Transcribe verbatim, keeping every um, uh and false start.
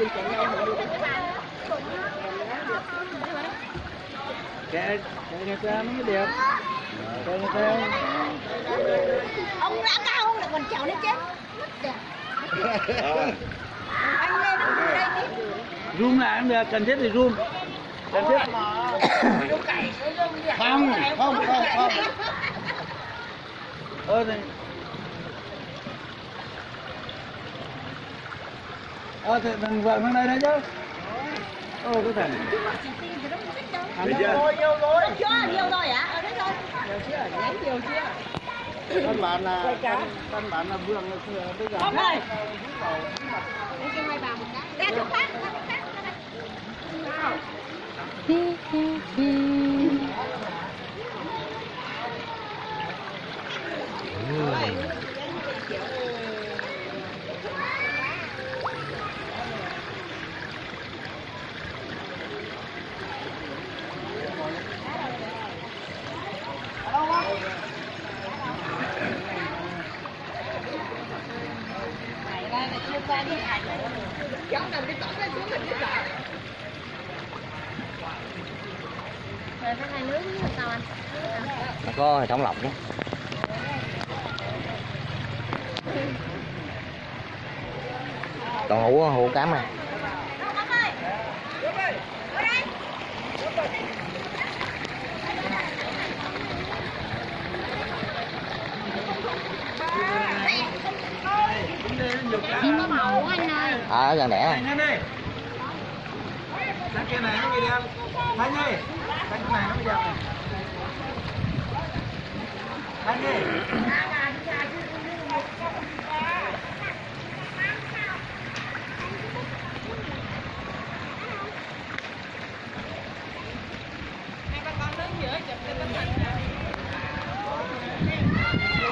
Kệ, kệ người ta mới đẹp. Kệ người ta. Ông đã cao không lại còn chảo lên chết. Anh lên nó ngồi đây đi. Zoom lại cũng được, cần thiết thì zoom. Cần thiết. Không, không, không, không. Ơ thì Ờ thì thằng vợ thằng này đấy chứ. Ô cái thằng. Nhiều rồi, nhiều rồi. Chưa, nhiều rồi hả? Ở đấy rồi. Nhiều chưa? Nhánh nhiều chưa? Căn bản là căn bản là vườn là bây giờ. Không ơi. Để cho hai bà một cái. Ra chỗ khác, ra chỗ khác. Rồi cái này nướng như sao anh? Nó có hệ thống lọc nhé. Còn hũ hũ cám này. Có màu anh ơi. À, ở gần đẻ này. Nhanh đi. Cái này nó bị đen. Thanh ơi. Cái này nó bị đen này. Thanh ơi. Hai ba con đứng giữa chụp cái tấm hình nè.